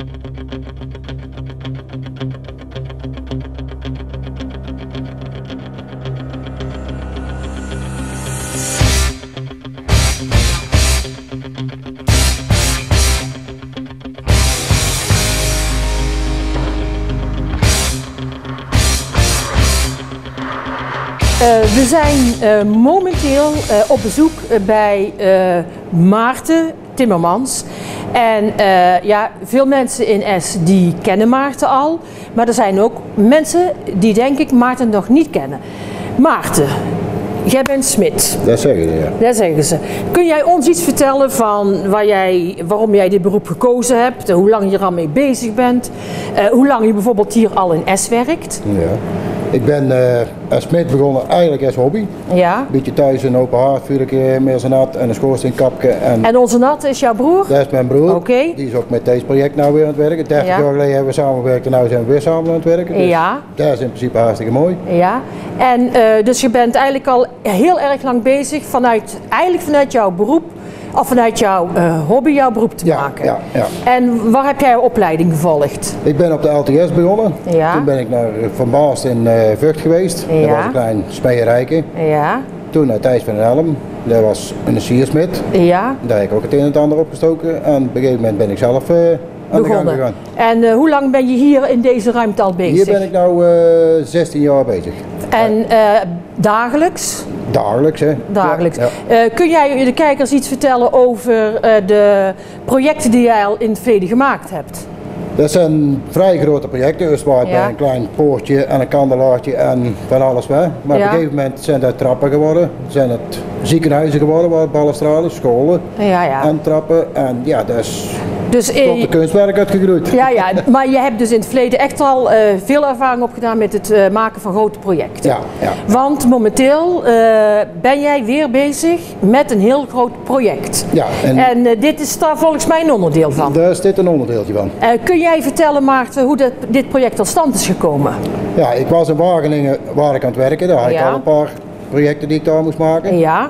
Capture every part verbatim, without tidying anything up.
Uh, we zijn uh, momenteel uh, op bezoek uh, bij uh, Maarten Timmermans. En uh, ja, veel mensen in Es die kennen Maarten al, maar er zijn ook mensen die denk ik Maarten nog niet kennen. Maarten, jij bent smid. Dat zeggen ze, ja. Dat zeggen ze. Kun jij ons iets vertellen van waar jij, waarom jij dit beroep gekozen hebt, hoe lang je er al mee bezig bent, uh, hoe lang je bijvoorbeeld hier al in Es werkt? Ja. Ik ben uh, als smid begonnen eigenlijk als hobby. Ja. Een beetje thuis een open haard, vuur keer meer zijn nat en een schoorsteenkapje. En, en onze nat is jouw broer? Dat is mijn broer. Oké. Okay. Die is ook met deze project nou weer aan het werken. dertig Ja. jaar geleden hebben we samengewerkt en nu zijn we weer samen aan het werken. Dus ja. Dat is in principe hartstikke mooi. Ja. En uh, dus je bent eigenlijk al heel erg lang bezig vanuit, eigenlijk vanuit jouw beroep, of vanuit jouw uh, hobby jouw beroep te ja, maken. Ja, ja. En waar heb jij je opleiding gevolgd? Ik ben op de L T S begonnen. Ja. Toen ben ik naar Van Baast in uh, Vught geweest. Ja. Dat was een klein smeerijke. Ja. Toen naar Thijs van den Helm. Dat was een siersmid. Ja. Daar heb ik ook het een en het ander opgestoken. En op een gegeven moment ben ik zelf uh, aan begonnen. de gang gegaan. En uh, hoe lang ben je hier in deze ruimte al bezig? Hier ben ik nu uh, zestien jaar bezig. En uh, dagelijks? Dagelijks, hè? Dagelijks. Ja, ja. Uh, kun jij de kijkers iets vertellen over uh, de projecten die jij al in het verleden gemaakt hebt? Dat zijn vrij grote projecten, dus waar Ja. een klein poortje en een kandelaartje en van alles weg. Maar Ja. op een gegeven moment zijn dat trappen geworden, zijn het ziekenhuizen geworden, waar balustrades, scholen Ja, ja. en trappen. En ja, dat is Dus, tot de kunstwerk uitgegroeid. Ja, ja, maar je hebt dus in het verleden echt al uh, veel ervaring opgedaan met het uh, maken van grote projecten. Ja, ja. Want momenteel uh, ben jij weer bezig met een heel groot project. Ja, en, En uh, dit is daar volgens mij een onderdeel van. daar is dit een onderdeeltje van. Uh, kun jij vertellen, Maarten, hoe dat, dit project tot stand is gekomen? Ja, ik was in Wageningen waar ik aan het werken, daar had ik Ja. al een paar projecten die ik daar moest maken. Ja.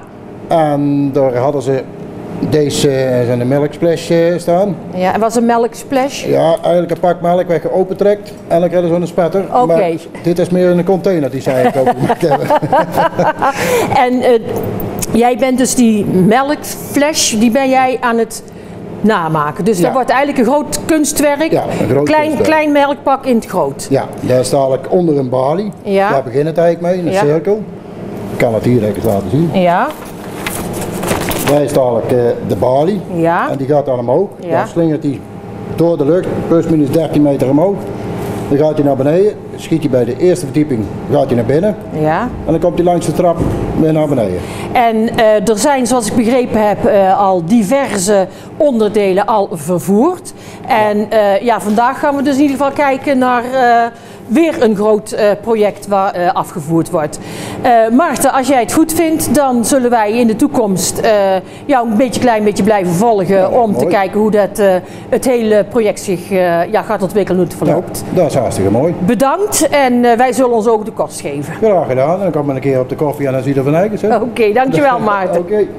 En daar hadden ze deze uh, zijn de melksplash uh, staan. Ja, en was een melksplash? Ja, eigenlijk een pak melk wat je opentrekt en dan krijg je zo'n spetter. Oké. Okay. Dit is meer een container die zij eigenlijk opengemaakt hebben. En uh, jij bent dus die melkflash, die ben jij aan het namaken. Dus ja. dat wordt eigenlijk een groot kunstwerk. Ja, een groot klein, kunstwerk. klein melkpak in het groot. Ja, daar staat eigenlijk onder een balie. Ja. Daar begint het eigenlijk mee, een Ja. cirkel. Ik kan het hier even laten zien. Ja. Daar is dadelijk uh, de balie Ja. en die gaat dan omhoog. Ja. Dan slingert hij door de lucht, plus minus dertien meter omhoog. Dan gaat hij naar beneden, schiet hij bij de eerste verdieping, gaat hij naar binnen. Ja. En dan komt hij langs de trap weer naar beneden. En uh, er zijn, zoals ik begrepen heb, uh, al diverse onderdelen al vervoerd. En uh, ja, vandaag gaan we dus in ieder geval kijken naar uh, weer een groot uh, project waar uh, afgevoerd wordt. Uh, Maarten, als jij het goed vindt, dan zullen wij in de toekomst uh, jou een beetje klein beetje blijven volgen ja, om mooi. te kijken hoe dat, uh, het hele project zich uh, ja, gaat ontwikkelen, hoe het verloopt. Ja, dat is hartstikke mooi. Bedankt en uh, wij zullen ons ook de kost geven. Graag gedaan, dan kom ik een keer op de koffie en dan zie je er van eigen. Oké, okay, dankjewel Maarten. Oké. Okay.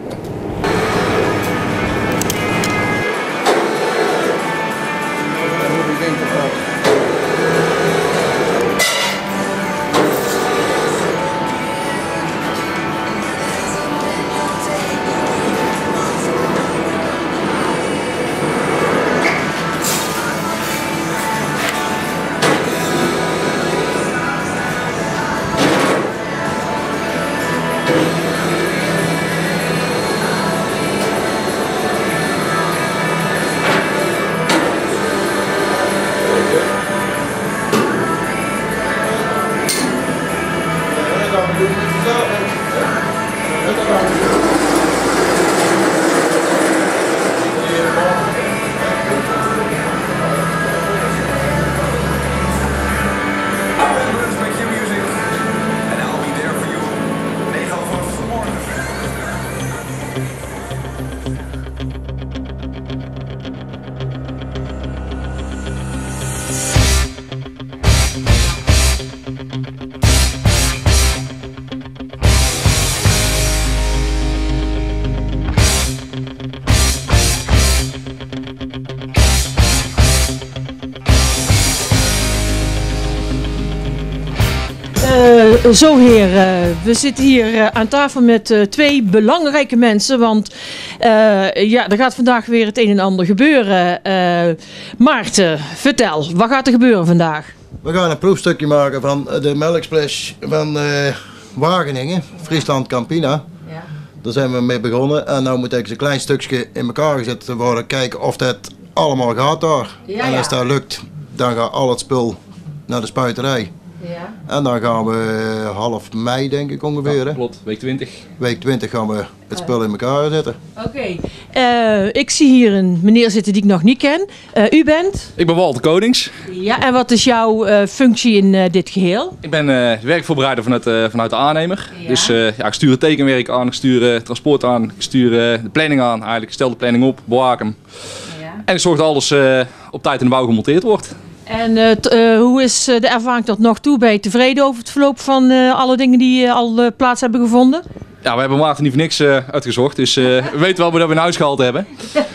Zo heren, we zitten hier uh, aan tafel met uh, twee belangrijke mensen, want uh, ja, er gaat vandaag weer het een en ander gebeuren. Uh, Maarten, vertel, wat gaat er gebeuren vandaag? We gaan een proefstukje maken van de melksplash van uh, Wageningen, Friesland Campina. Ja. Daar zijn we mee begonnen en nu moet ik een klein stukje in elkaar gezet worden, kijken of dat allemaal gaat daar. Ja, en als ja. dat lukt, dan gaat al het spul naar de spuiterij. Ja. En dan gaan we half mei denk ik ongeveer. Ja, klopt, week twintig. Week twintig gaan we het spul in elkaar zetten. Oké, okay. uh, ik zie hier een meneer zitten die ik nog niet ken. Uh, u bent? Ik ben Walter Konings. Ja, en wat is jouw uh, functie in uh, dit geheel? Ik ben uh, werkvoorbereider vanuit, uh, vanuit de aannemer. Ja. Dus uh, ja, ik stuur het tekenwerk aan, ik stuur uh, transport aan, ik stuur uh, de planning aan. Eigenlijk, ik stel de planning op, bewaak hem. Ja. En ik zorg dat alles uh, op tijd in de bouw gemonteerd wordt. En uh, t, uh, hoe is uh, de ervaring tot nog toe? Ben je tevreden over het verloop van uh, alle dingen die uh, al uh, plaats hebben gevonden? Ja, we hebben Maarten niet voor niks uh, uitgezocht, dus uh, we weten wel dat we een huis gehaald hebben.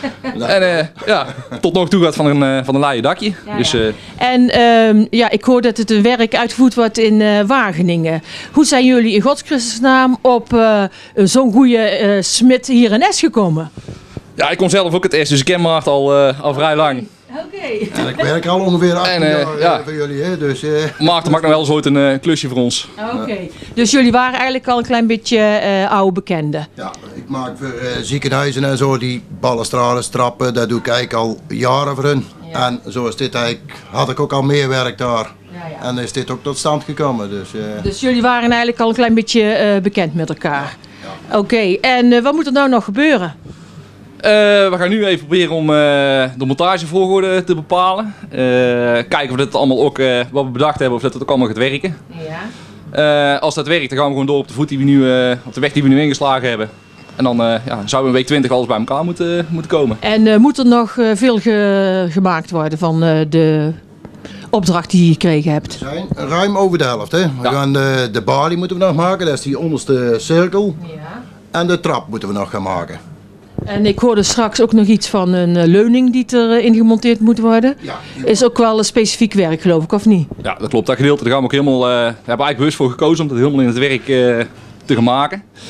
En uh, ja, tot nog toe gaat van een, uh, van een laaie dakje. Ja, dus, uh, ja. En uh, ja, ik hoor dat het een werk uitgevoerd wordt in uh, Wageningen. Hoe zijn jullie in Gods Christus naam op uh, zo'n goede uh, smid hier in Es gekomen? Ja, ik kom zelf ook het Es, dus ik ken Maarten al, uh, al vrij lang. Oké. Okay. Ik werk al ongeveer achttien uh, jaar ja. voor jullie, hè? Dus, uh... Maarten maakt nog wel eens ooit een uh, klusje voor ons. Oké, okay. Dus jullie waren eigenlijk al een klein beetje uh, oude bekenden? Ja, ik maak voor uh, ziekenhuizen en zo, die balustrades, trappen, dat doe ik eigenlijk al jaren voor hun. Ja. En zo is dit eigenlijk, had ik ook al meer werk daar. Ja, ja. En is dit ook tot stand gekomen. Dus, uh... dus jullie waren eigenlijk al een klein beetje uh, bekend met elkaar? Ja. Ja. Oké, okay. En uh, wat moet er nou nog gebeuren? Uh, we gaan nu even proberen om uh, de montagevolgorde te bepalen. Uh, kijken of dat allemaal ook uh, wat we bedacht hebben, of dat het ook allemaal gaat werken. Ja. Uh, als dat werkt, dan gaan we gewoon door op de voet die we nu, uh, op de weg die we nu ingeslagen hebben. En dan uh, ja, zouden we in week twintig alles bij elkaar moeten, moeten komen. En uh, moet er nog uh, veel ge gemaakt worden van uh, de opdracht die je gekregen hebt? We zijn ruim over de helft. Hè? We ja. gaan de, de balie moeten we nog maken, dat is die onderste cirkel. Ja. En de trap moeten we nog gaan maken. En ik hoorde straks ook nog iets van een uh, leuning die erin gemonteerd moet worden. Ja, is ook wel een specifiek werk, geloof ik, of niet? Ja, dat klopt. Dat gedeelte daar gaan we ook helemaal, uh, we hebben eigenlijk bewust voor gekozen om dat helemaal in het werk uh, te gaan maken. Ja.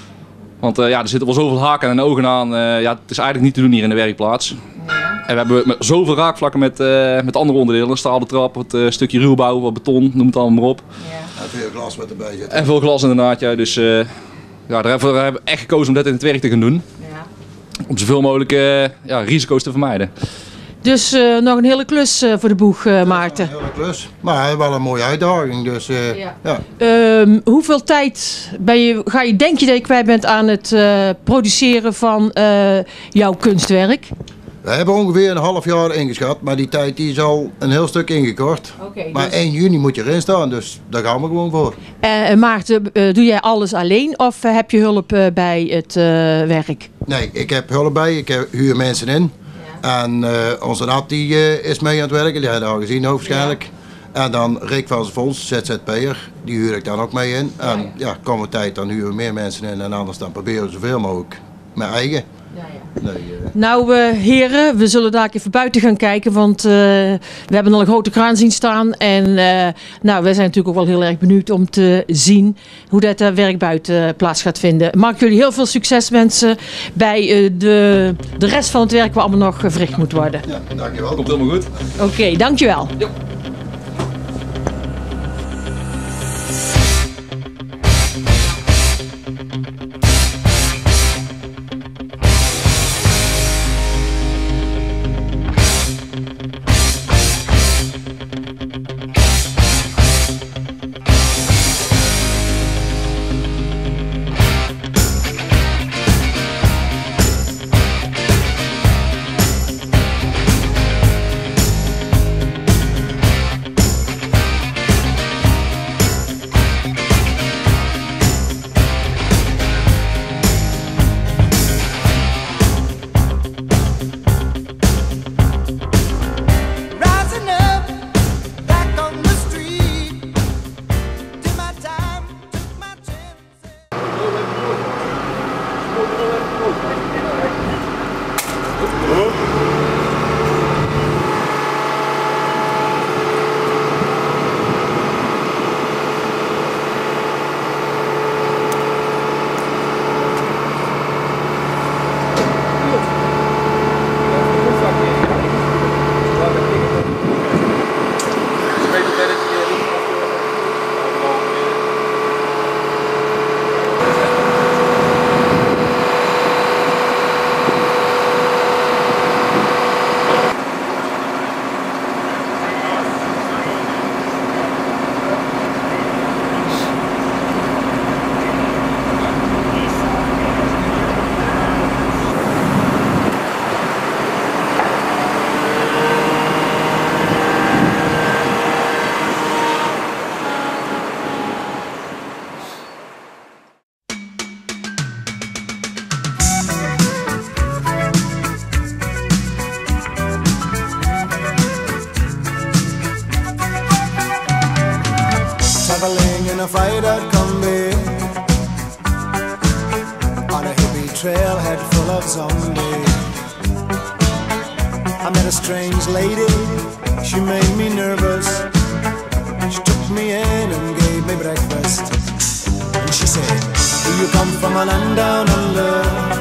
Want uh, ja, er zitten wel zoveel haken en ogen aan. Uh, ja, het is eigenlijk niet te doen hier in de werkplaats. Ja. En we hebben met zoveel raakvlakken met, uh, met andere onderdelen. Stalen trap, het uh, stukje ruwbouw, wat beton, noem het allemaal maar op. Ja. En veel glas wat erbij zit. En veel glas inderdaad, ja. Dus uh, ja, daar hebben we, daar hebben we echt gekozen om dat in het werk te gaan doen. Om zoveel mogelijk uh, ja, risico's te vermijden. Dus uh, nog een hele klus uh, voor de boeg, uh, Maarten. Ja, een hele klus, maar wel een mooie uitdaging. Dus, uh, ja. Ja. Um, hoeveel tijd ben je, ga je, denk je dat je kwijt bent aan het uh, produceren van uh, jouw kunstwerk? We hebben ongeveer een half jaar ingeschat, maar die tijd die is al een heel stuk ingekort. Okay, maar dus... één juni moet je erin staan, dus daar gaan we gewoon voor. Uh, Maarten, uh, doe jij alles alleen of uh, heb je hulp uh, bij het uh, werk? Nee, ik heb hulp bij, ik heb, huur mensen in. Ja. En uh, onze Nat die uh, is mee aan het werken, die heb je al gezien waarschijnlijk. Ja. En dan Rick van Fonds, Z Z P'er, die huur ik dan ook mee in. En ja, ja. ja komende tijd dan huren we meer mensen in en anders dan proberen we zoveel mogelijk met eigen. Ja, ja. Nee, uh... Nou uh, heren, we zullen daar even buiten gaan kijken, want uh, we hebben al een grote kraan zien staan. En uh, nou, wij zijn natuurlijk ook wel heel erg benieuwd om te zien hoe dat uh, werk buiten uh, plaats gaat vinden. Mag ik jullie heel veel succes wensen bij uh, de, de rest van het werk wat allemaal nog uh, verricht moet worden. Ja, dankjewel. Komt helemaal goed. Oké, okay, dankjewel. Jo. love zombie. I met a strange lady, she made me nervous. She took me in and gave me breakfast. And she said, do you come from a land down under?